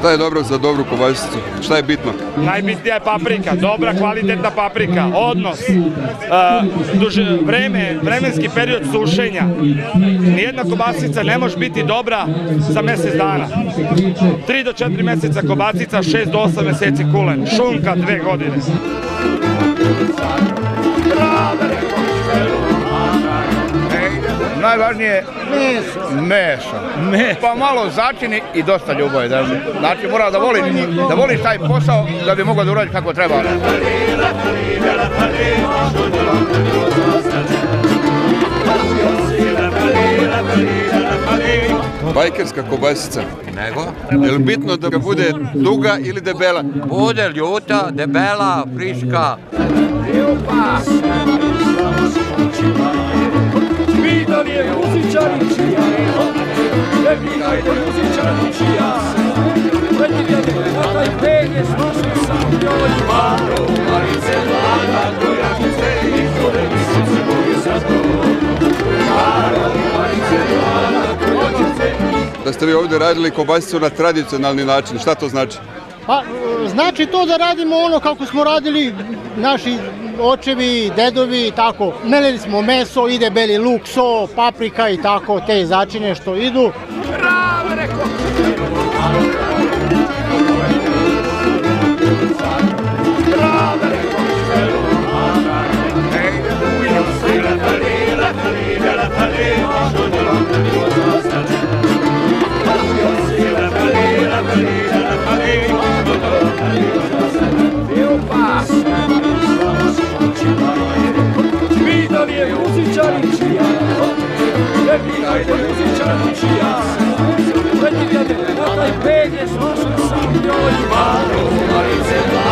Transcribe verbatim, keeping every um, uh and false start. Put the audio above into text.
Šta je dobro za dobru kobasicu? Šta je bitno? Najbitnija je paprika, dobra kvalitetna paprika, odnos, vreme, vremenski period sušenja. Nijedna kobasica ne može biti dobra za mjesec dana. tri do četiri mjeseca kobasica, šest do osam mjeseci kulen. Šunka dve godine. Najvažnije je meso. Pa malo začini i dosta ljubavi. Znači mora da voliš, da voliš taj posao da bi mogao da uradiš kako treba. Bajkerska kobasica. Nego? Je li bitno da bude duga ili debela? Bude ljuta, debela, friška. Pitali je muzičari čija, ne pitajte muzičari čija, predvidjeli na taj penje slušli sam njoj. Maro, Marice, mlada, koja mi se izvore, mislim se mogu sa tobom. Maro, Marice, mlada, koja mi se izvore. Da ste vi ovdje radili kobasicu na tradicionalni način, šta to znači? Pa, znači to da radimo ono kako smo radili naši očevi, dedovi i tako. Melili smo meso, ide beli luk, so, paprika i tako, te začine što idu. Bravo, rekao! Pitali je muzičari čija, ne pitajte muzičari čija, predvidjeli na taj penje slušli sam njoj. Maro, Marice,